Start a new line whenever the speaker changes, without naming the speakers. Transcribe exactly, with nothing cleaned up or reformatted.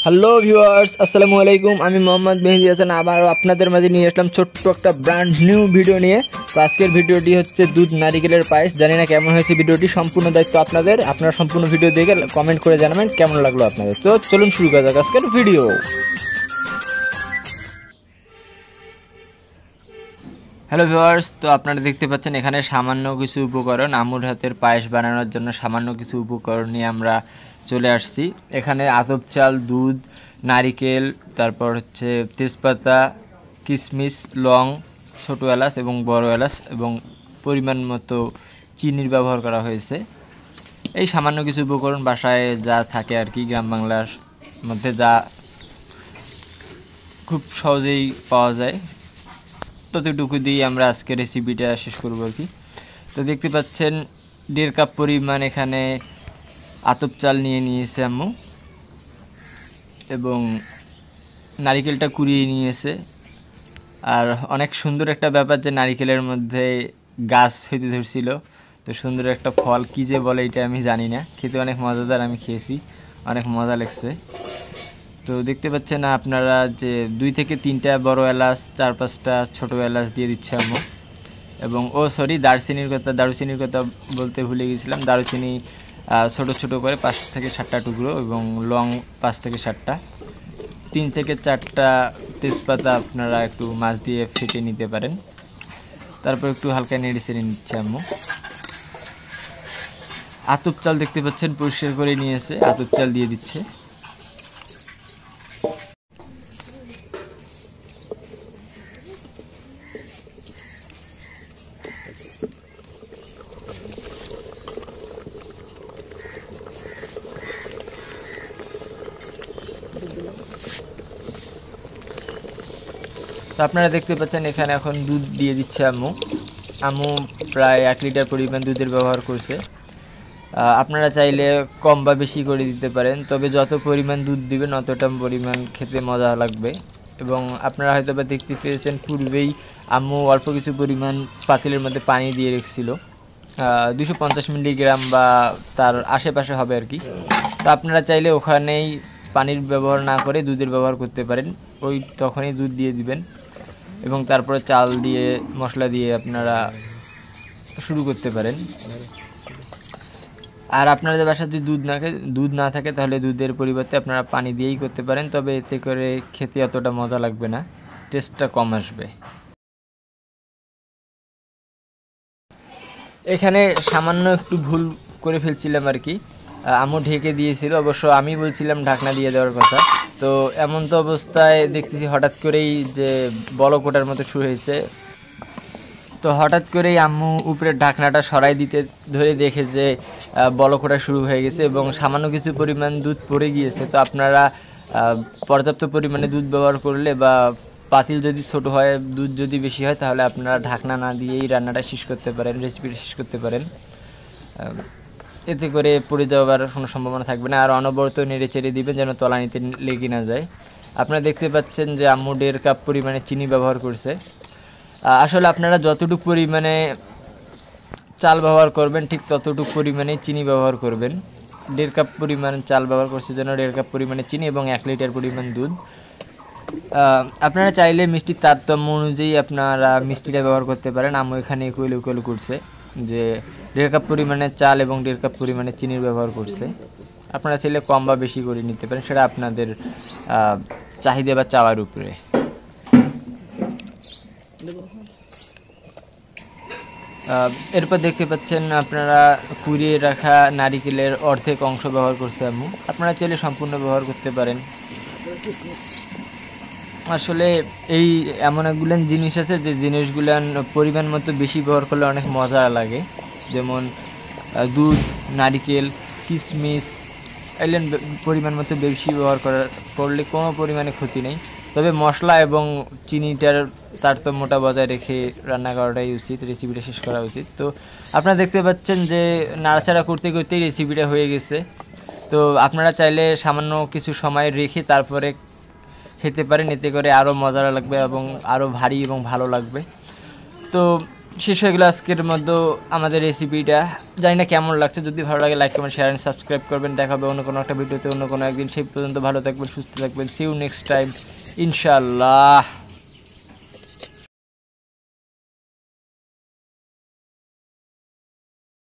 Hello viewers, আসসালামু আলাইকুম। আমি মোহাম্মদ মেহেদি হাসান আবার আপনাদের মাঝে নিয়ে আসলাম ছোট্ট একটা ব্র্যান্ড নিউ ভিডিও নিয়ে। তো আজকের ভিডিওটি হচ্ছে দুধ নারিকেলের পায়েস। জানি না কেমন হয়েছে ভিডিওটি, সম্পূর্ণ দায়িত্ব আপনাদের। আপনারা সম্পূর্ণ ভিডিও দেখে কমেন্ট করে জানাবেন কেমন লাগলো আপনাদের। তো চলুন শুরু করা যাক আজকের ভিডিও। হ্যালো ভিউয়ার্স, তো আপনারা দেখতে পাচ্ছেন এখানে সামান্য কিছু উপকরণ, আমুর হাতের পায়েস বানানোর জন্য সামান্য কিছু উপকরণ নিয়ে আমরা চলে আসছি। এখানে আতপ চাল, দুধ, নারিকেল, তারপর হচ্ছে তেজপাতা, কিশমিশ, লং, ছোটো এলাচ এবং বড় এলাচ এবং পরিমাণ মতো চিনির ব্যবহার করা হয়েছে। এই সামান্য কিছু উপকরণ বাসায় যা থাকে আর কি, গ্রাম বাংলার মধ্যে যা খুব সহজেই পাওয়া যায়, ততটুকু দিয়ে আমরা আজকে রেসিপিটা শেষ করব আর কি। তো দেখতে পাচ্ছেন দেড় কাপ পরিমাণ এখানে আতপ চাল নিয়ে নিয়েছে আম্মু এবং নারিকেলটা কুড়িয়ে নিয়েছে। আর অনেক সুন্দর একটা ব্যাপার যে নারিকেলের মধ্যে গাছ হইতে ধরছিল, তো সুন্দর একটা ফল, কী যে বলে এটা আমি জানি না, খেতে অনেক মজাদার, আমি খেয়েছি, অনেক মজা লাগছে। তো দেখতে পাচ্ছেন আপনারা যে দুই থেকে তিনটা বড় এলাচ, চার পাঁচটা ছোটো এলাচ দিয়ে দিচ্ছে আম্মু। এবং ও সরি দারচিনির কথা দারুচিনির কথা বলতে ভুলে গেছিলাম। দারুচিনি ছোটো ছোটো করে পাঁচ থেকে সাতটা টুকরো এবং লং পাঁচ থেকে সাতটা, তিন থেকে চারটা তেজপাতা আপনারা একটু মাছ দিয়ে ফেটে নিতে পারেন। তারপর একটু হালকা নেড়ে চেড়ে নিচ্ছে আম্মু। আতপ চাল দেখতে পাচ্ছেন পরিষ্কার করে নিয়েছে, আতপ চাল দিয়ে দিচ্ছে। তো আপনারা দেখতে পাচ্ছেন এখানে এখন দুধ দিয়ে দিচ্ছে আম্মু। আম্মু প্রায় এক লিটার পরিমাণ দুধের ব্যবহার করছে। আপনারা চাইলে কম বা বেশি করে দিতে পারেন, তবে যত পরিমাণ দুধ দিবেন অতটা পরিমাণ খেতে মজা লাগবে। এবং আপনারা হয়তো বা দেখতে পেয়েছেন পূর্বেই আম্মু অল্প কিছু পরিমাণ পাতিলের মধ্যে পানি দিয়ে রেখেছিল, দুশো পঞ্চাশ মিলিগ্রাম বা তার আশেপাশে হবে আর কি। তো আপনারা চাইলে ওখানেই পানির ব্যবহার না করে দুধের ব্যবহার করতে পারেন, ওই তখনই দুধ দিয়ে দিবেন এবং তারপরে চাল দিয়ে মশলা দিয়ে আপনারা শুরু করতে পারেন। আর আপনাদের বাসায় যদি দুধ না দুধ না থাকে তাহলে দুধের পরিবর্তে আপনারা পানি দিয়েই করতে পারেন, তবে এতে করে খেতে অতটা মজা লাগবে না, টেস্টটা কম আসবে। এখানে সামান্য একটু ভুল করে ফেলছিলাম আর কি, আম্মু ঢেকে দিয়েছিল, অবশ্য আমি বলছিলাম ঢাকনা দিয়ে দেওয়ার কথা। তো এমন তো অবস্থায় দেখতেছি হঠাৎ করেই যে বলক ওঠার মতো শুরু হয়েছে। তো হঠাৎ করেই আম্মু উপরের ঢাকনাটা সরাই দিতে ধরে দেখে যে বলক ওঠা শুরু হয়ে গেছে এবং সামান্য কিছু পরিমাণ দুধ পড়ে গিয়েছে। তো আপনারা পর্যাপ্ত পরিমাণে দুধ ব্যবহার করলে বা পাতিল যদি ছোট হয়, দুধ যদি বেশি হয়, তাহলে আপনারা ঢাকনা না দিয়েই রান্নাটা শেষ করতে পারেন, রেসিপিটা শেষ করতে পারেন। এতে করে পড়ে যাওয়ার কোনো সম্ভাবনা থাকবে না। আর অনবরত নেড়ে চেড়ে দিবেন যেন তলানিতে লেগে না যায়। আপনারা দেখতে পাচ্ছেন যে আম্মু দেড় কাপ পরিমাণে চিনি ব্যবহার করছে। আসলে আপনারা যতটুকু পরিমাণে চাল ব্যবহার করবেন ঠিক ততটুকু পরিমাণে চিনি ব্যবহার করবেন। দেড় কাপ পরিমাণ চাল ব্যবহার করছে জন্য দেড় কাপ পরিমাণে চিনি এবং এক লিটার পরিমাণ দুধ। আপনারা চাইলে মিষ্টির তারতম্য অনুযায়ী আপনারা মিষ্টিটা ব্যবহার করতে পারেন। আম্মু এখানে ইকুয়াল ইকুয়াল করছে যে দেড় কাপ পরিমাণে চাল এবং দেড় কাপ পরিমাণে চিনির ব্যবহার করছে। আপনারা চাইলে কম বা বেশি করে নিতে পারেন, সেটা আপনাদের চাহিদা বা চাওয়ার উপরে। এরপর দেখতে পাচ্ছেন আপনারা কুড়িয়ে রাখা নারিকেলের অর্ধেক অংশ ব্যবহার করছে আম্মু। আপনারা চাইলে সম্পূর্ণ ব্যবহার করতে পারেন। আসলে এই এমন একগুলান জিনিস আছে যে জিনিসগুলান পরিমাণ মতো বেশি ব্যবহার করলে অনেক মজা লাগে, যেমন দুধ, নারিকেল, কিশমিশ এলেন পরিমাণ মতো বেশি ব্যবহার করার করলে কোনো পরিমাণে ক্ষতি নেই, তবে মশলা এবং চিনিটার তারতম্যটা বজায় রেখে রান্না করাটাই উচিত, রেসিপিটা শেষ করা উচিত। তো আপনারা দেখতে পাচ্ছেন যে নাড়াচাড়া করতে করতেই রেসিপিটা হয়ে গেছে। তো আপনারা চাইলে সামান্য কিছু সময় রেখে তারপরে খেতে পারেন, এতে করে আরও মজা লাগবে এবং আরও ভারী এবং ভালো লাগবে। তো শেষ হয়ে গেলো আজকের মধ্যে আমাদের রেসিপিটা। জানি না কেমন লাগছে, যদি ভালো লাগে like comment share and subscribe করবেন। দেখা হবে অন্য কোনো একটা ভিডিওতে অন্য কোনো একদিন। সেই পর্যন্ত ভালো থাকবেন, সুস্থ থাকবেন। সি ইউ নেক্সট টাইম ইনশাআল্লাহ।